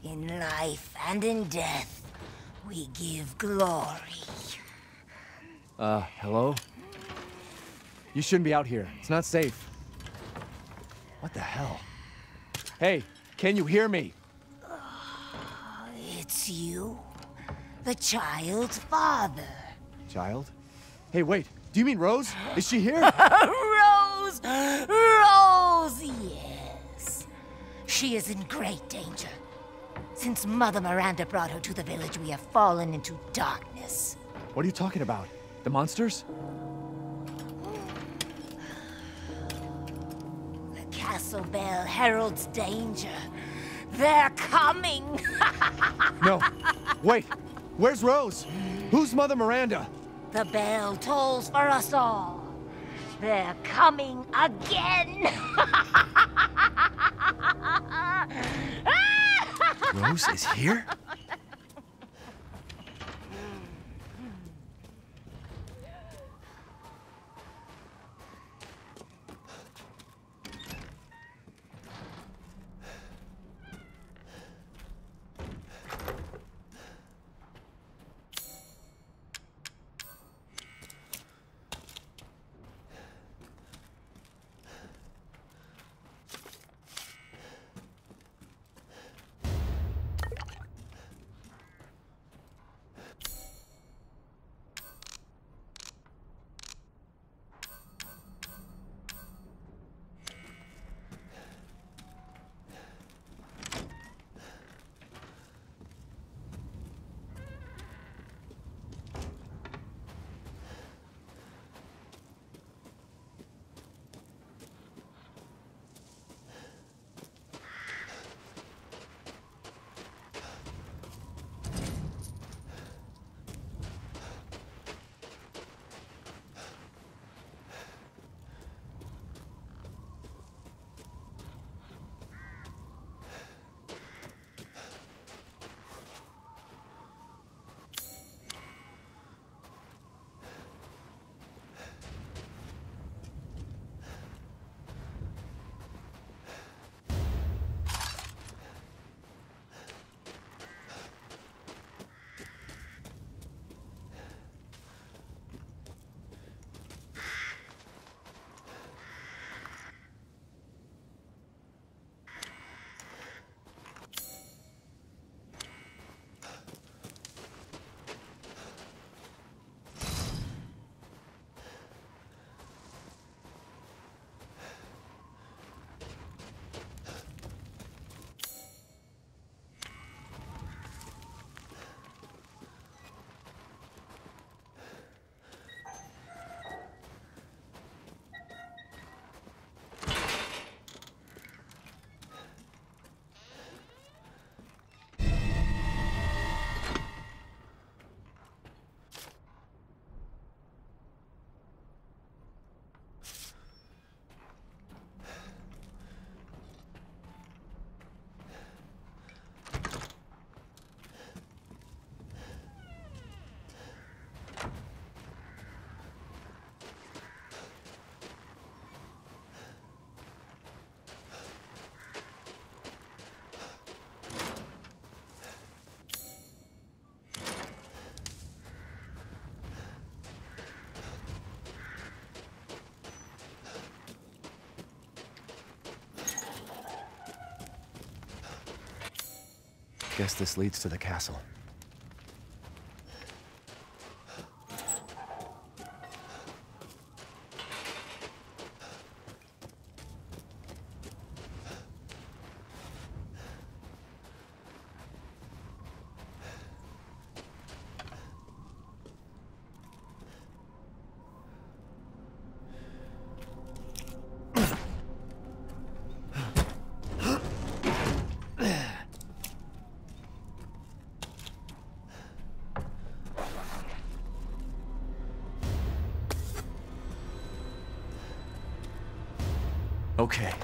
In life and in death, we give glory. Hello? You shouldn't be out here. It's not safe. What the hell? Hey, can you hear me? It's you, the child's father. Child? Hey, wait. Do you mean Rose? Is she here? Rose! Rose, yes. She is in great danger. Since Mother Miranda brought her to the village, we have fallen into darkness. What are you talking about? The monsters? The castle bell heralds danger. They're coming! No. Wait. Where's Rose? Who's Mother Miranda? The bell tolls for us all. They're coming again! Rose is here? Guess this leads to the castle. Okay.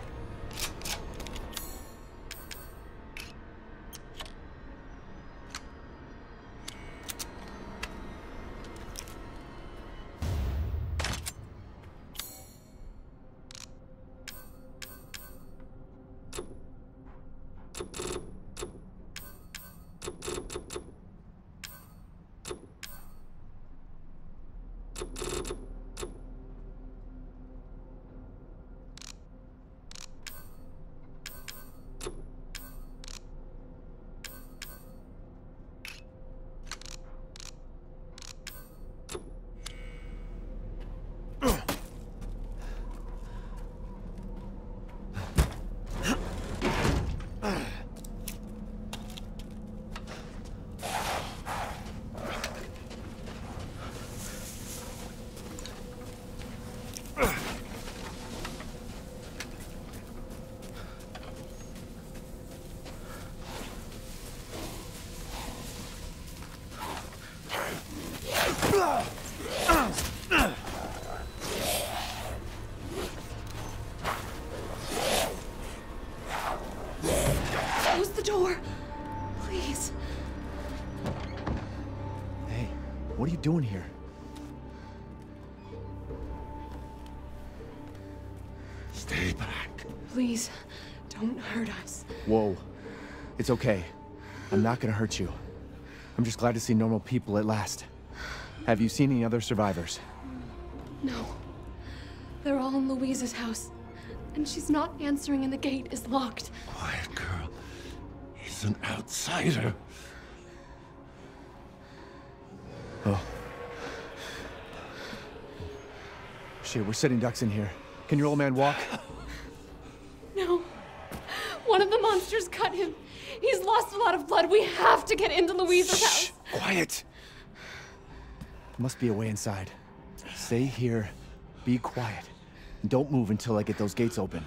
Close the door. Please. Hey, what are you doing here? Stay back. Please, don't hurt us. Whoa. It's okay. I'm not gonna hurt you. I'm just glad to see normal people at last. Have you seen any other survivors? No. They're all in Louisa's house. And she's not answering and the gate is locked. Quiet girl. He's an outsider. Oh. Shit, we're sitting ducks in here. Can your old man walk? No. One of the monsters cut him. He's lost a lot of blood. We have to get into Louisa's house. Quiet! Must be a way inside. Stay here, be quiet, and don't move until I get those gates open.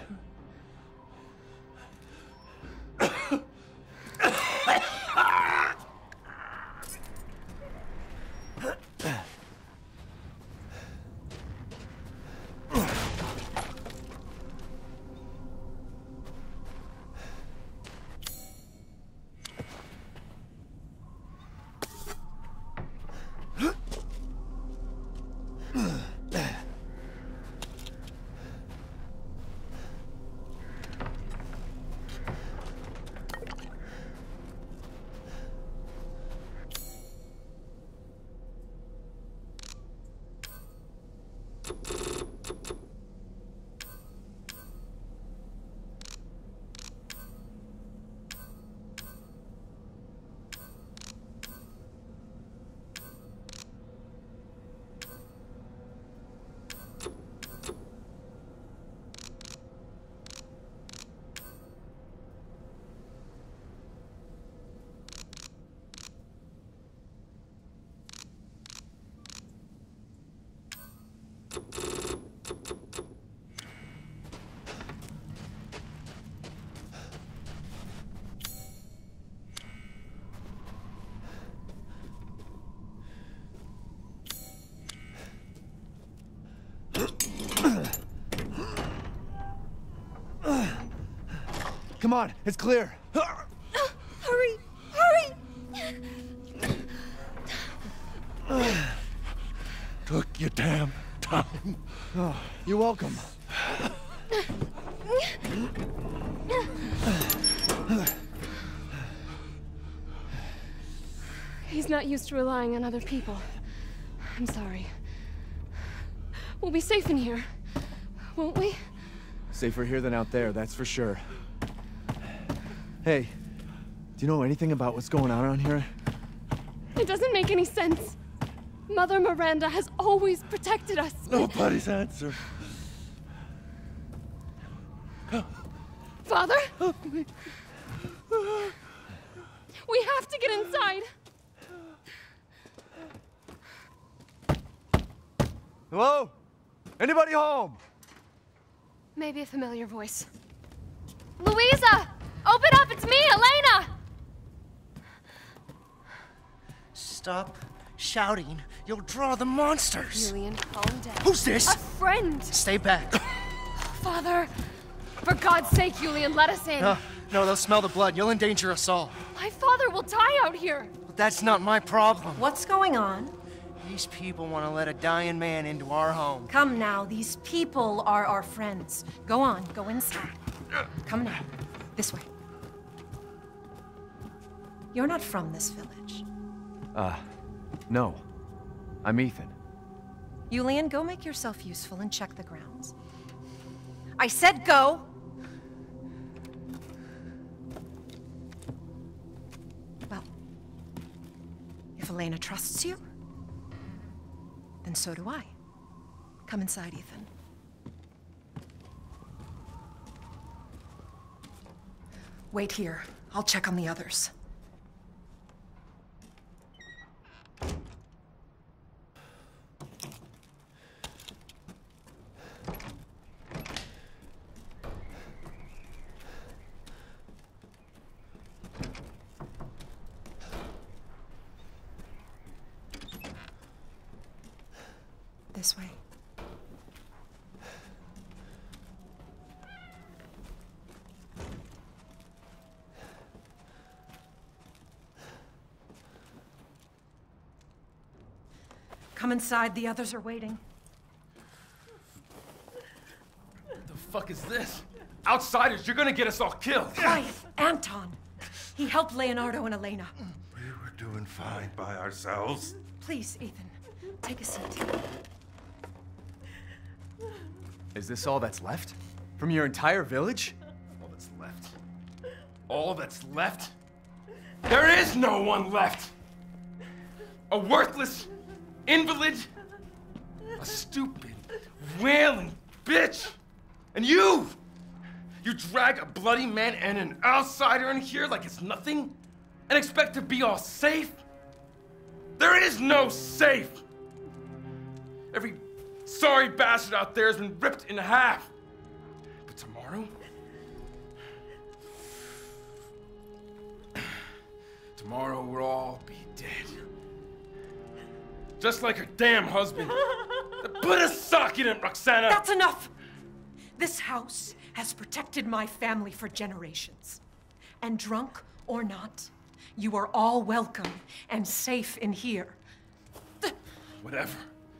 Come on, it's clear. Hurry! Hurry! Took your damn time. Oh, you're welcome. He's not used to relying on other people. I'm sorry. We'll be safe in here, won't we? Safer here than out there, that's for sure. Hey, do you know anything about what's going on around here? It doesn't make any sense. Mother Miranda has always protected us. Nobody's answer. Father? We have to get inside. Hello? Anybody home? Maybe a familiar voice. Louisa! Open up! It's me, Elena! Stop shouting. You'll draw the monsters. Julian, calm down. Who's this? A friend! Stay back. Father! For God's sake, Julian, let us in. No, they'll smell the blood. You'll endanger us all. My father will die out here. But that's not my problem. What's going on? These people want to let a dying man into our home. Come now, these people are our friends. Go on, go inside. Come now, this way. You're not from this village. No. I'm Ethan. Julian, go make yourself useful and check the grounds. I said go! Well, if Elena trusts you, then so do I. Come inside, Ethan. Wait here. I'll check on the others. This way. Come inside, the others are waiting. What the fuck is this? Outsiders, you're gonna get us all killed. Quiet, Anton. He helped Leonardo and Elena. We were doing fine by ourselves. Please, Ethan, take a seat. Is this all that's left? From your entire village? All that's left? All that's left? There is no one left! A worthless invalid, a stupid, wailing bitch, and you! You drag a bloody man and an outsider in here like it's nothing, and expect to be all safe? There is no safe! Every sorry bastard out there has been ripped in half. But tomorrow? Tomorrow we'll all be dead. Just like her damn husband. Put a sock in it, Roxana! That's enough! This house has protected my family for generations. And drunk or not, you are all welcome and safe in here. Whatever.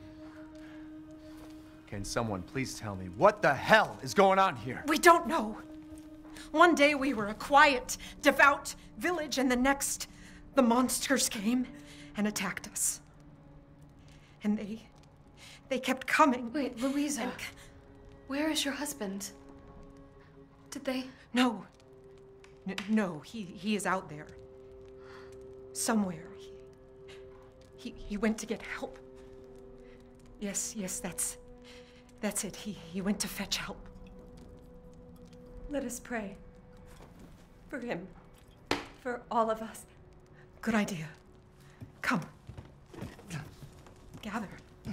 Can someone please tell me what the hell is going on here? We don't know. One day we were a quiet, devout village, and the next, the monsters came and attacked us. And they kept coming. Wait, Luisa. Where is your husband? Did they? No. No, he is out there. Somewhere. He went to get help. Yes, that's it. He went to fetch help. Let us pray. For him. For all of us. Good idea. Come. Gather.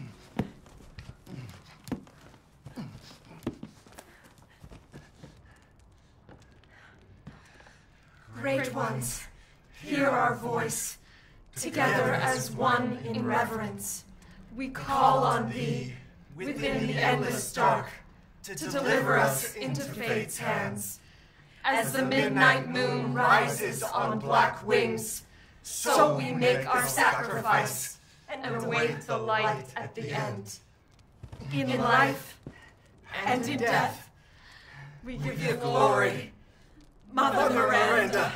Great ones, hear our voice. Together as one in reverence, we call on thee within the endless dark to deliver us into fate's hands. As the midnight moon rises on black wings, so we make our sacrifice and await the light at the end. In life and in death, we give you glory, Mother Miranda.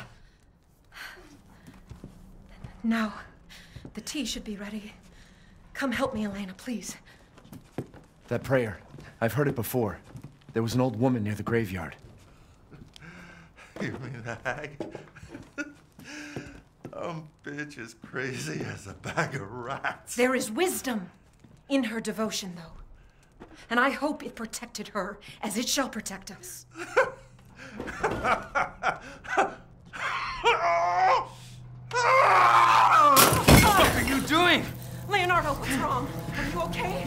Now, the tea should be ready. Come help me, Elena, please. That prayer. I've heard it before. There was an old woman near the graveyard. You mean the hag? Bitch is crazy as a bag of rats. There is wisdom in her devotion, though. And I hope it protected her as it shall protect us. What the fuck are you doing? Leonardo, what's wrong? Are you okay?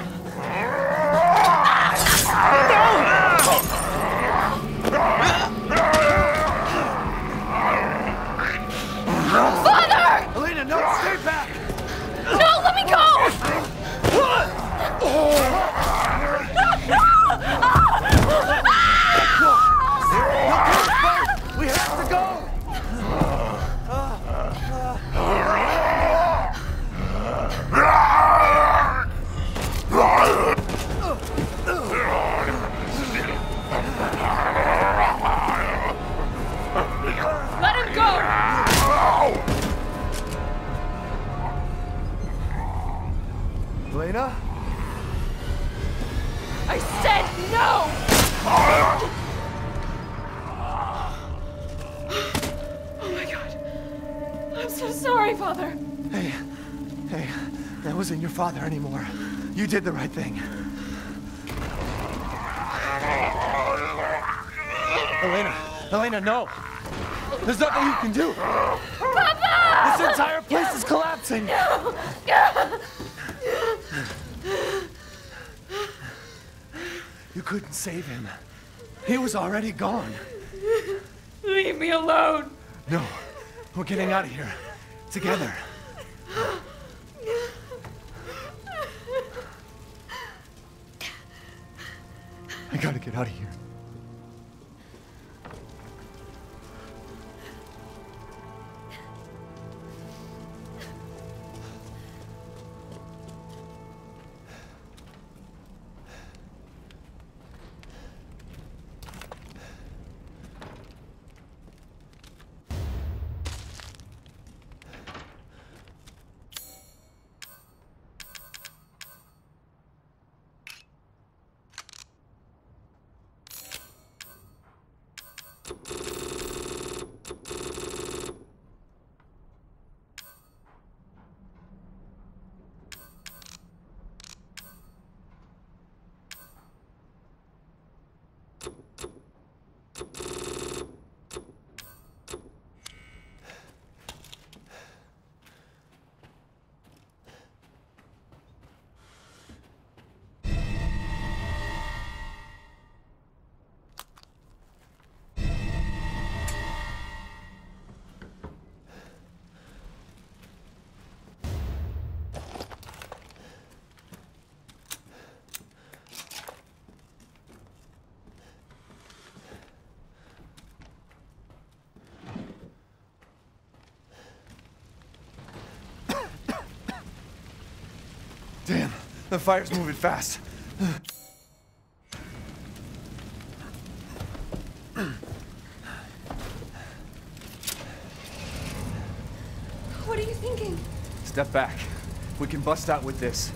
Father! Elena, no, stay back! No, let me go! We have to go! Let him go! Elena? I said no! Oh my God. I'm so sorry, Father. Hey, that wasn't your father anymore. You did the right thing. Elena, no! There's nothing you can do! Papa! This entire place is collapsing! No! You couldn't save him. He was already gone. Leave me alone! No, we're getting out of here. Together. I gotta get out of here. The fire's moving fast. What are you thinking? Step back. We can bust out with this.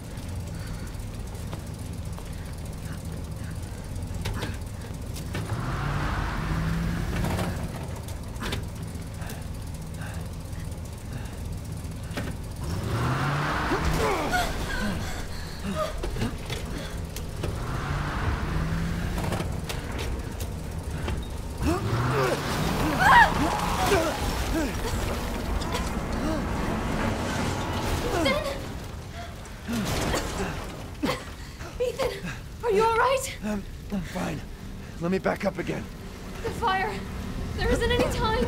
Ethan, are you all right? I'm fine. Let me back up again. The fire. There isn't any time.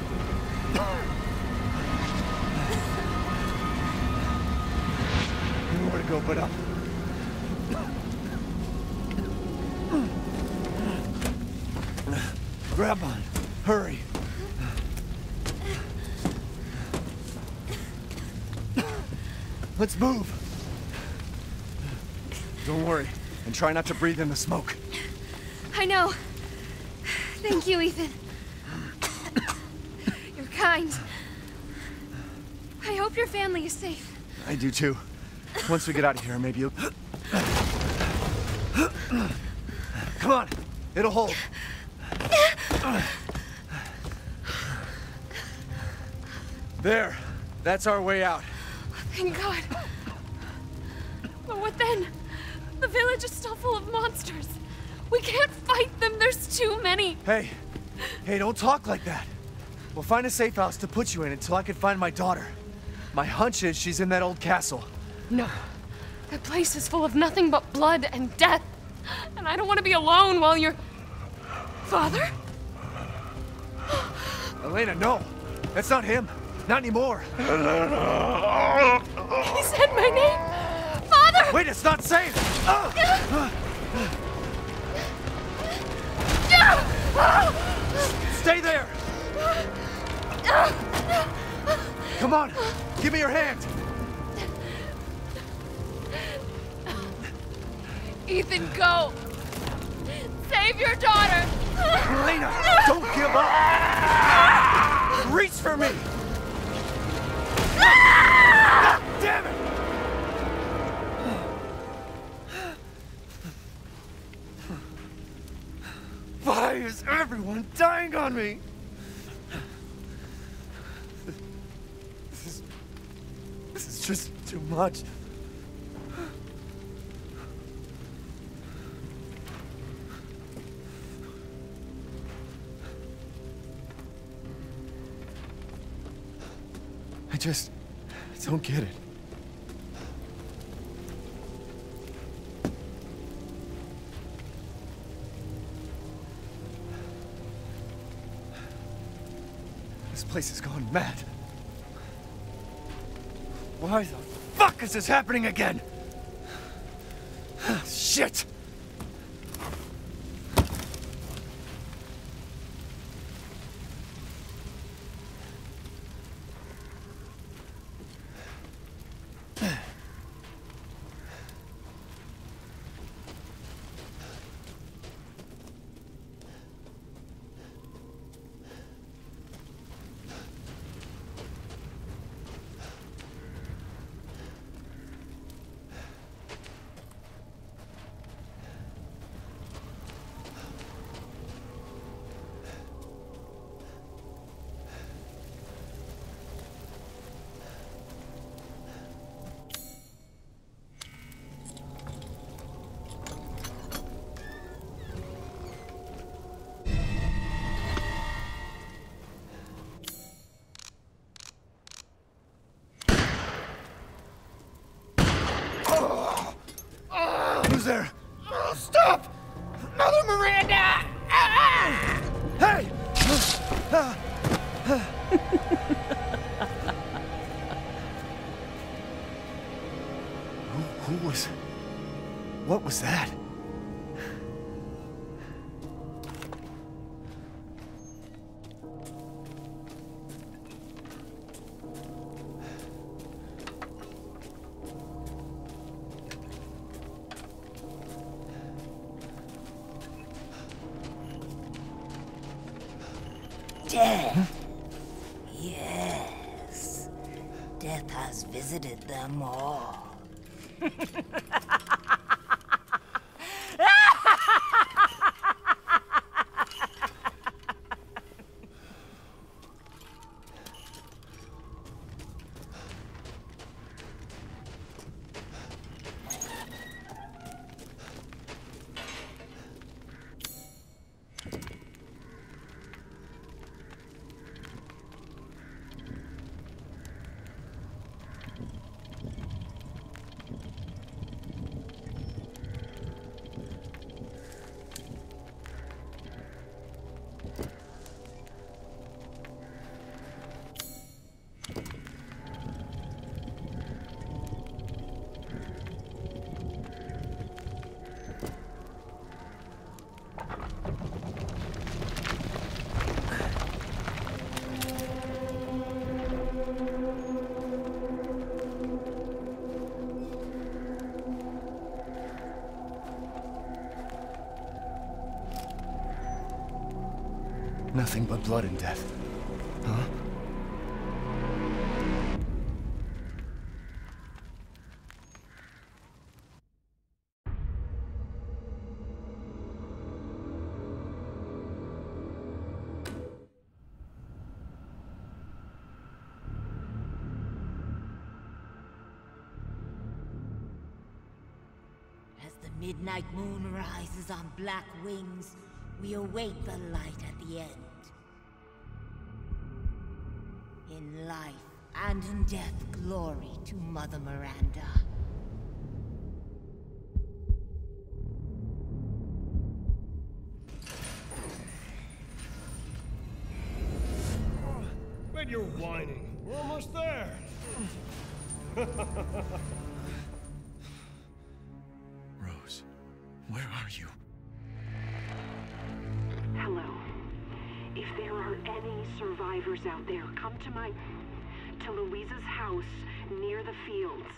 Nowhere to go but up. Grab on. Hurry. Let's move. Don't worry, and try not to breathe in the smoke. I know. Thank you, Ethan. You're kind. I hope your family is safe. I do too. Once we get out of here, maybe you'll... Come on, it'll hold. There, that's our way out. Thank God. But what then? The village is still full of monsters. We can't fight them, there's too many. Hey, don't talk like that. We'll find a safe house to put you in until I can find my daughter. My hunch is she's in that old castle. No. That place is full of nothing but blood and death. And I don't want to be alone while you're... Father? Elena, no. That's not him. Not anymore. He said my name. Father! Wait, it's not safe! Stay there! Come on, give me your hand! Ethan, go! Save your daughter! Elena, don't give up! Reach for me! God damn it! Why is everyone dying on me? This is just too much. I just don't get it. This place has gone mad. Why the fuck is this happening again? Shit! Who's there? Oh, stop! Mother Miranda! Hey! Who was... What was that? dead. Yes. Death has visited them all. Nothing but blood and death. Huh? As the midnight moon rises on black wings, we await the light at the end. In life and in death, glory to Mother Miranda. When you're whining, we're almost there. Rose, where are you? Hello. If there are any survivors out there, come to Louisa's house near the fields.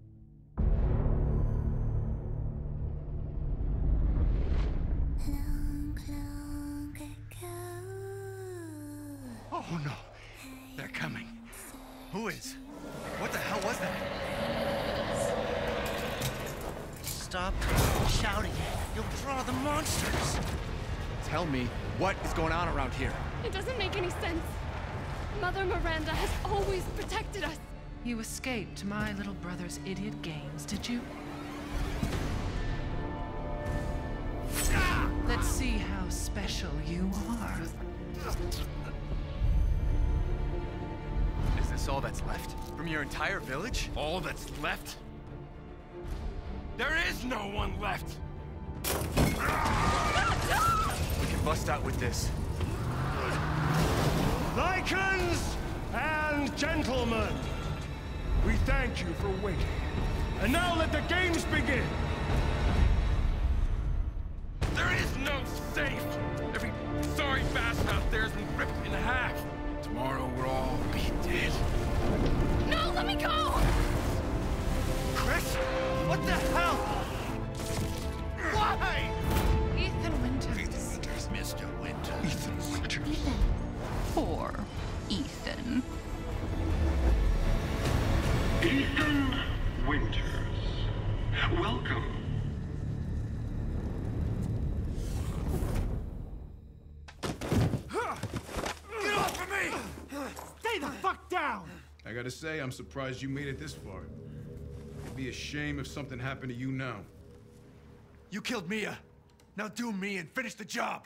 Oh no! They're coming. Who is? What the hell was that? Stop shouting. You'll draw the monsters. Tell me, what is going on around here? It doesn't make any sense. Mother Miranda has always protected us. You escaped my little brother's idiot games, did you? Let's see how special you are. Is this all that's left? From your entire village? All that's left? There is no one left! We can bust out with this. Lycans and gentlemen, we thank you for waiting. And now let the games begin! There is no safe! Every sorry bastard out there has been ripped in half. Tomorrow we'll all be dead. No, let me go! Chris? What the hell? Why? Ethan Winters. Mr. Winter. Ethan Winters. Poor Ethan. Ethan Winters. Welcome. Get off of me! Stay the fuck down! I gotta say, I'm surprised you made it this far. It'd be a shame if something happened to you now. You killed Mia. Now do me and finish the job.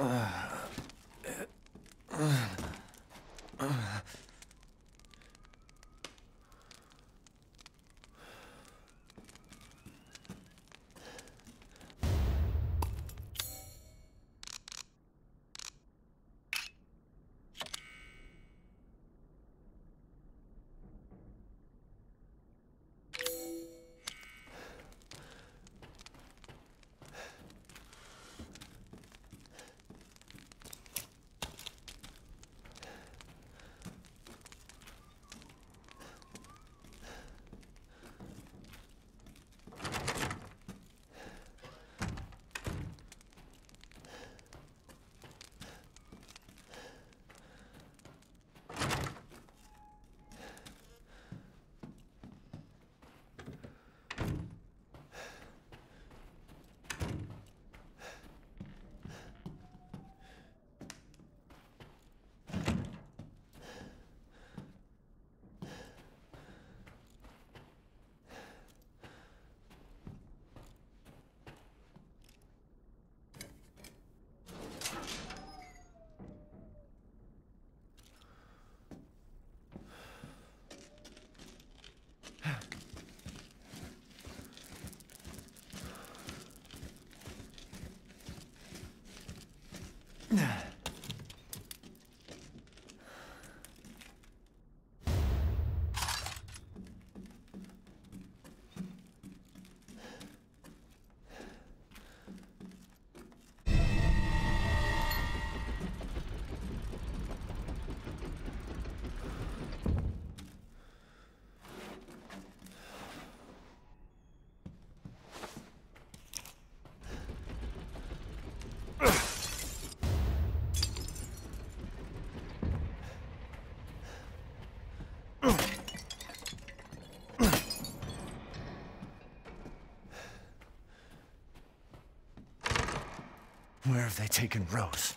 Where have they taken Rose?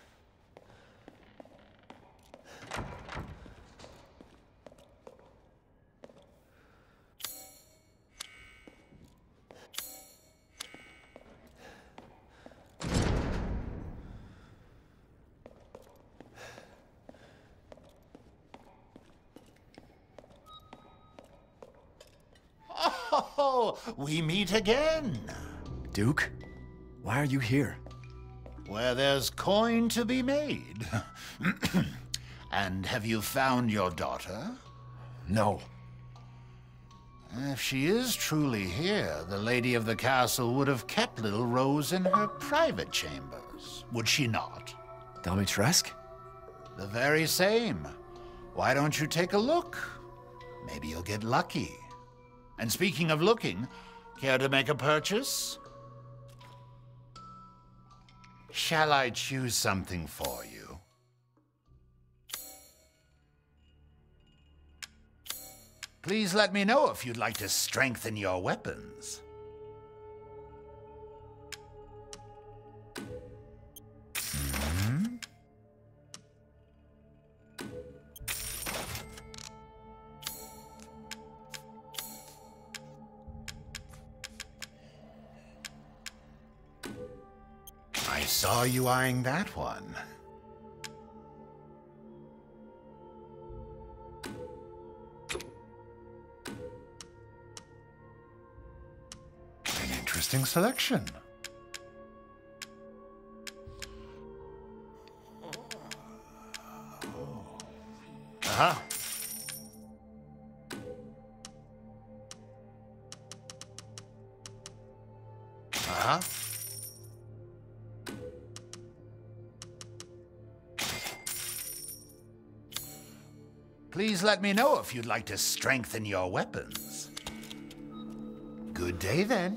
Oh, we meet again. Duke, why are you here? Where there's coin to be made. And have you found your daughter? No. If she is truly here, the lady of the castle would have kept little Rose in her private chambers, would she not? Dimitrescu? The very same. Why don't you take a look? Maybe you'll get lucky. And speaking of looking, care to make a purchase? Shall I choose something for you? Please let me know if you'd like to strengthen your weapons. I saw you eyeing that one. An interesting selection. Uh-huh. Uh-huh. Please let me know if you'd like to strengthen your weapons. Good day, then.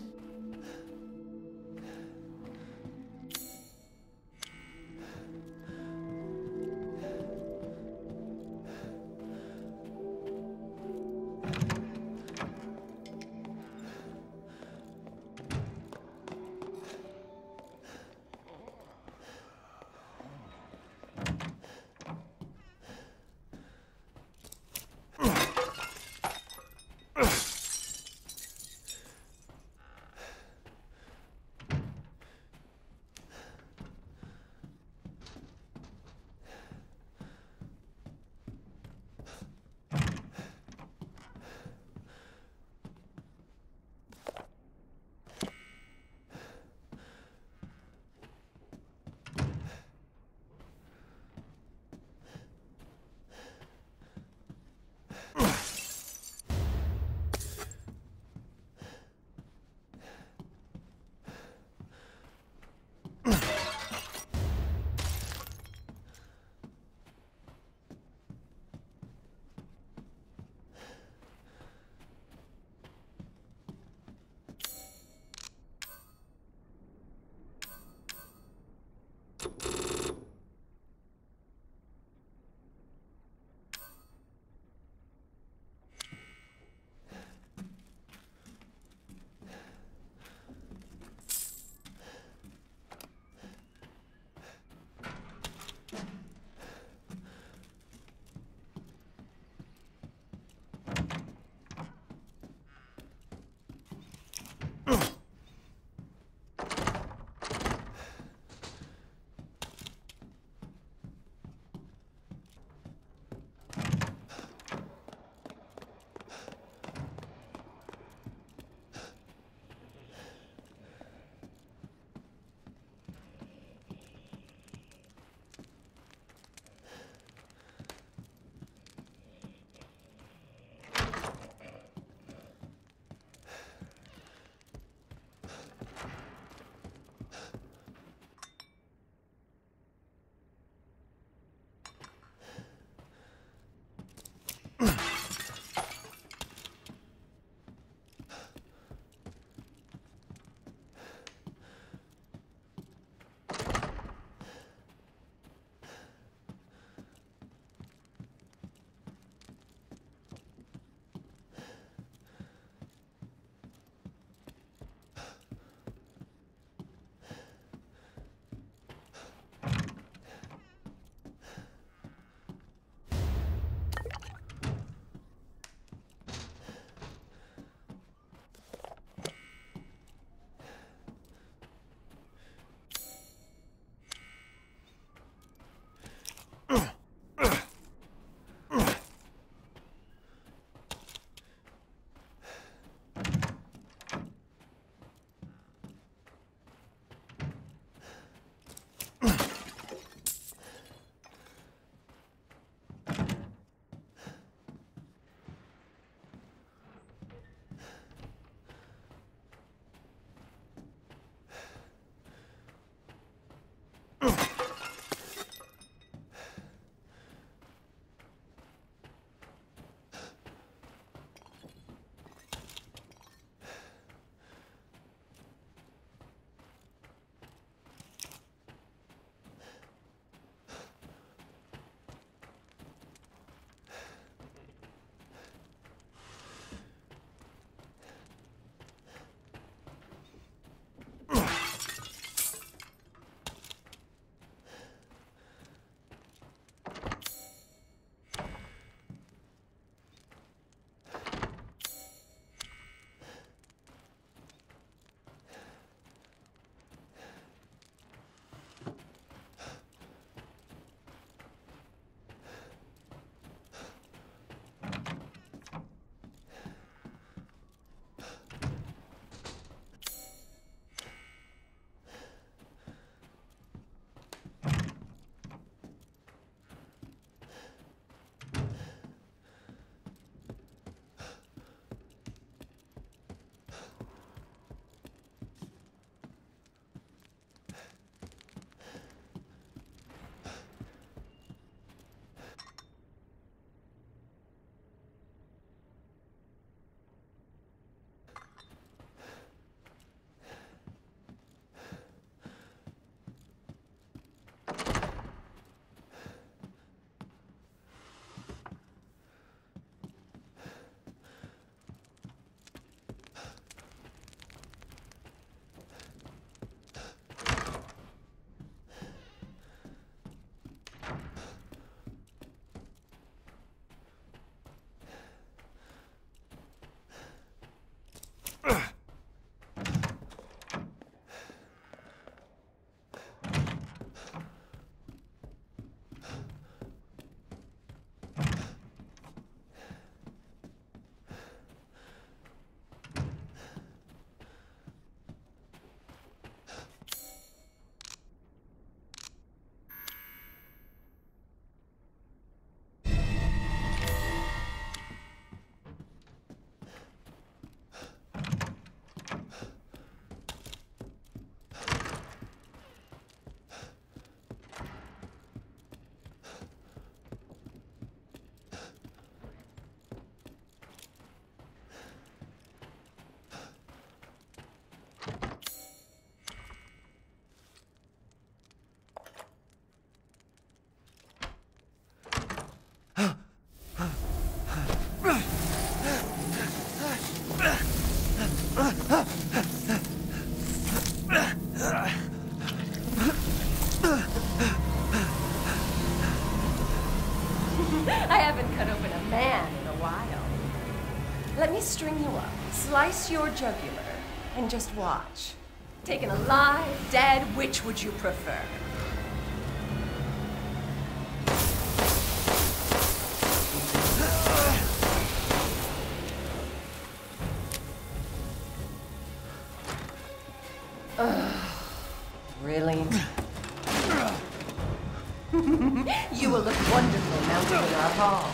string you up, slice your jugular, and just watch. Taken alive, dead, which would you prefer? Really? You will look wonderful mounted in our hall.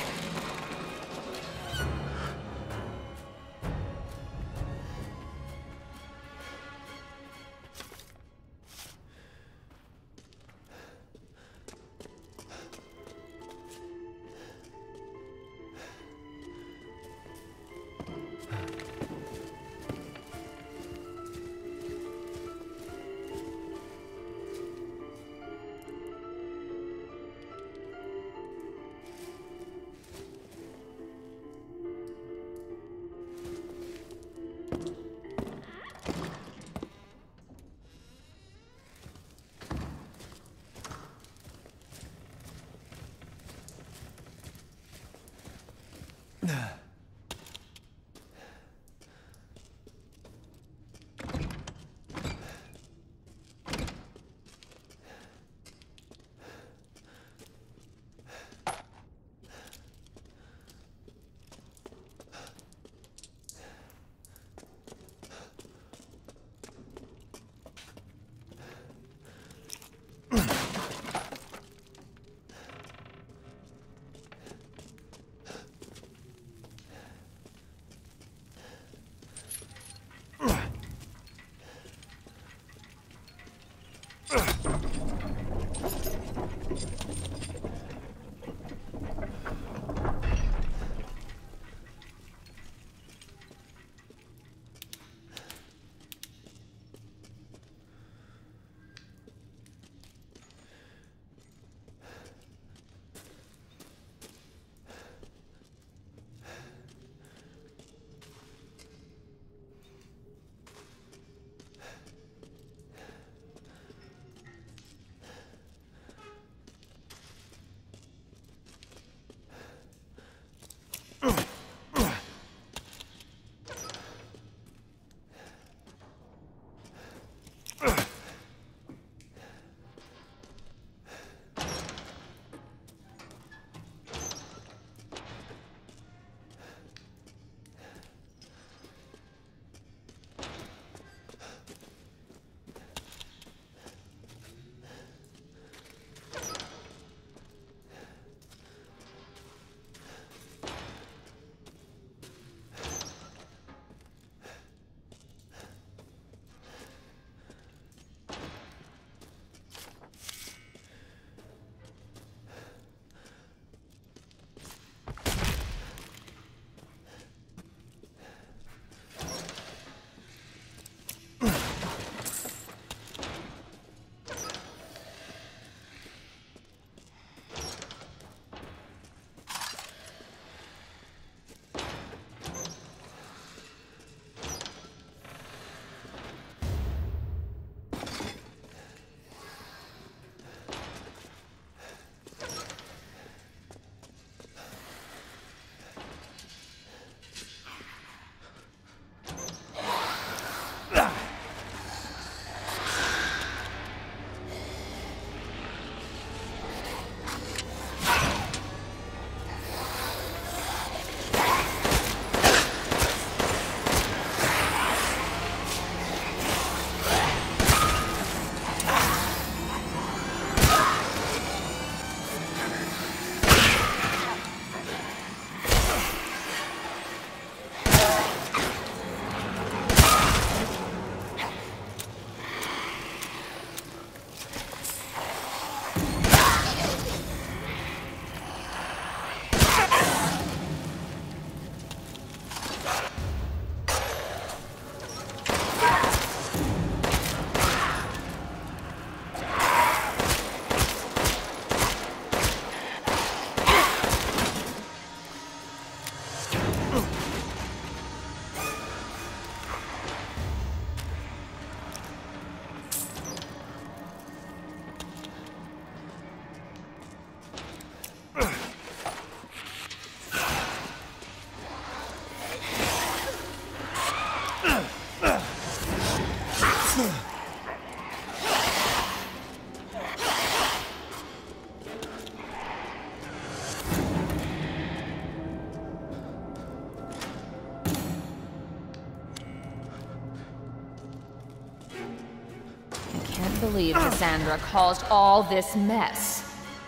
can't believe Cassandra caused all this mess.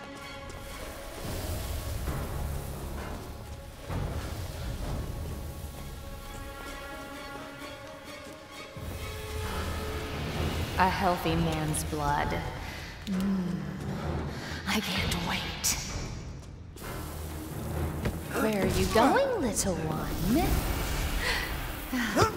A healthy man's blood. I can't wait. Where are you going, little one?